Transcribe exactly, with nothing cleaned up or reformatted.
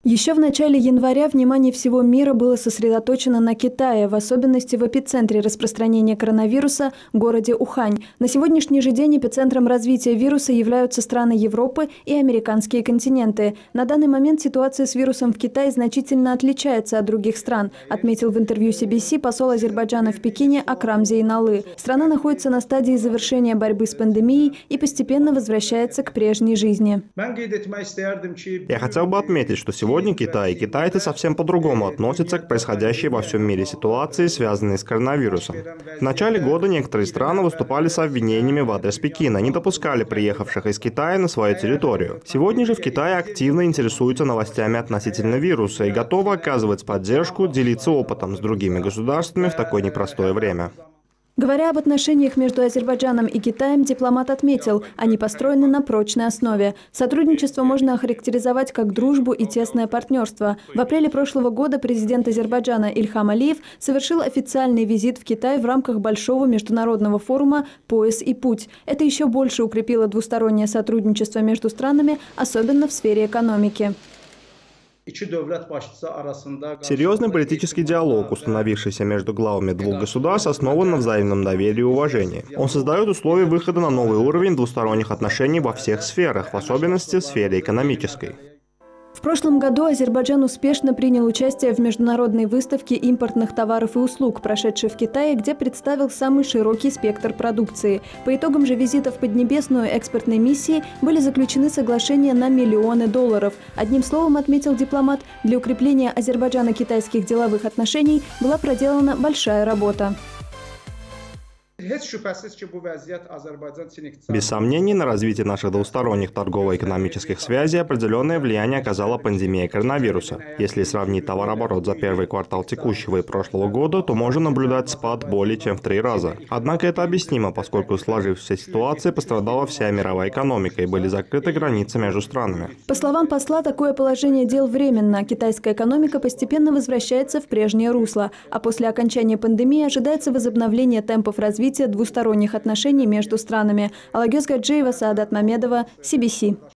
Еще в начале января внимание всего мира было сосредоточено на Китае, в особенности в эпицентре распространения коронавируса – городе Ухань. На сегодняшний же день эпицентром развития вируса являются страны Европы и американские континенты. На данный момент ситуация с вирусом в Китае значительно отличается от других стран, отметил в интервью си би си посол Азербайджана в Пекине Акрам Зейналы. Страна находится на стадии завершения борьбы с пандемией и постепенно возвращается к прежней жизни. Я хотел бы отметить, что сегодня Сегодня Китай и китайцы совсем по-другому относятся к происходящей во всем мире ситуации, связанной с коронавирусом. В начале года некоторые страны выступали с обвинениями в адрес Пекина, не допускали приехавших из Китая на свою территорию. Сегодня же в Китае активно интересуются новостями относительно вируса и готовы оказывать поддержку, делиться опытом с другими государствами в такое непростое время. Говоря об отношениях между Азербайджаном и Китаем, дипломат отметил, они построены на прочной основе. Сотрудничество можно охарактеризовать как дружбу и тесное партнерство. В апреле прошлого года президент Азербайджана Ильхам Алиев совершил официальный визит в Китай в рамках большого международного форума «Пояс и путь». Это еще больше укрепило двустороннее сотрудничество между странами, особенно в сфере экономики. Серьезный политический диалог, установившийся между главами двух государств, основан на взаимном доверии и уважении. Он создает условия выхода на новый уровень двусторонних отношений во всех сферах, в особенности в сфере экономической. В прошлом году Азербайджан успешно принял участие в международной выставке импортных товаров и услуг, прошедшей в Китае, где представил самый широкий спектр продукции. По итогам же визита в Поднебесную экспортной миссии были заключены соглашения на миллионы долларов. Одним словом, отметил дипломат, для укрепления азербайджано-китайских деловых отношений была проделана большая работа. Без сомнений, на развитие наших двусторонних торгово-экономических связей определенное влияние оказала пандемия коронавируса. Если сравнить товарооборот за первый квартал текущего и прошлого года, то можно наблюдать спад более чем в три раза. Однако это объяснимо, поскольку в сложившейся ситуации пострадала вся мировая экономика и были закрыты границы между странами. По словам посла, такое положение дел временно. Китайская экономика постепенно возвращается в прежнее русло, а после окончания пандемии ожидается возобновление темпов развития двусторонних отношений между странами. Алагёз Гаджиева, Саадат Мамедова, си би си.